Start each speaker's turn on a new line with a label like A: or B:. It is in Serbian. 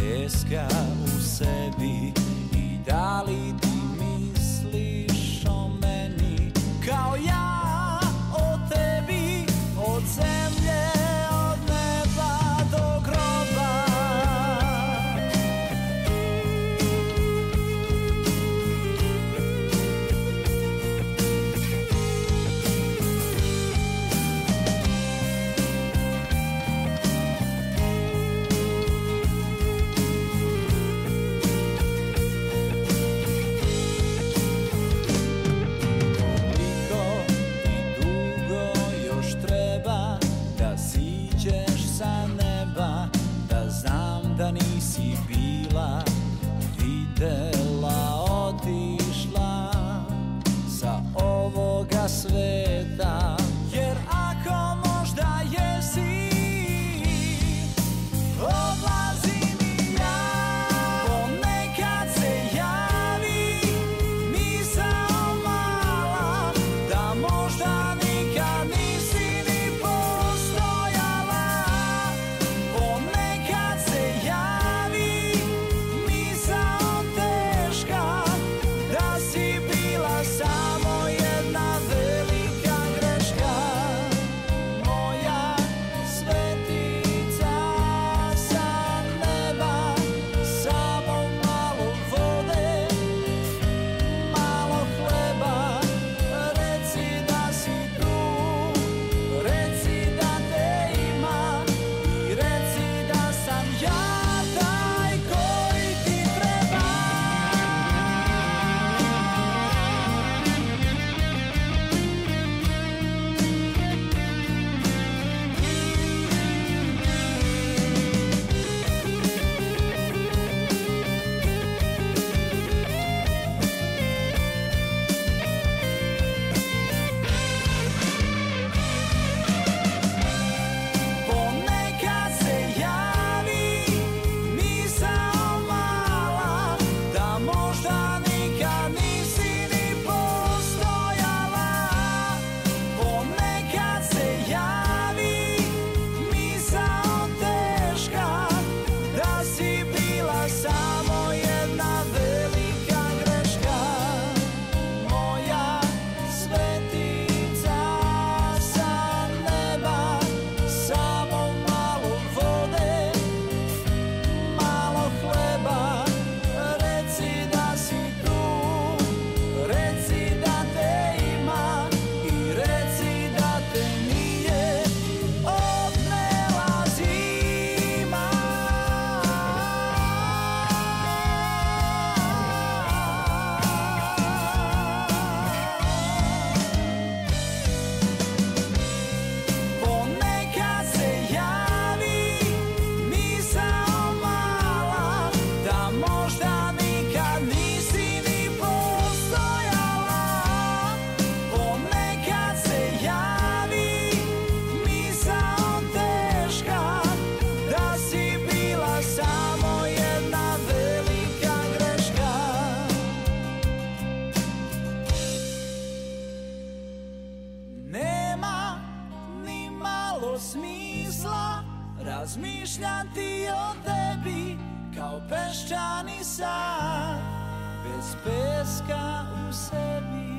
A: peska u sebi. I da li ti misliš o meni kao ja o tebi, od zemlje, od neba do groba? Da nisi bila, videla, otišla sa ovoga sveta. Jer ako možda jesi, odlazim i ja. Ponekad se javi misao mala, da možda nikad nisi ni postojala. Ponekad se javi misao teška, da si bila samo jedna velika greška. Moja svetica sa neba, samo malo vode, malo hleba. Reci da si tu, reci da te ima i reci da sam ja taj koji ti treba. Ponekad se javi misao mala, da možda nikad nisi ni postojala. Ponekad se javi misao teška, da si bila samo jedna velika greška. Moja svetica sa neba, samo malo vode, malo hleba. Reci da si tu, reci da te ima i reci da te nije odnela zima. Ponekad se javi misao mala, da možda nikad nisi ni postojala. Ponekad se javi misao teška, da si bila samo jedna velika greška. Nema ni malo smisla razmišljati o tebi kao peščani sad, bez peska u sebi.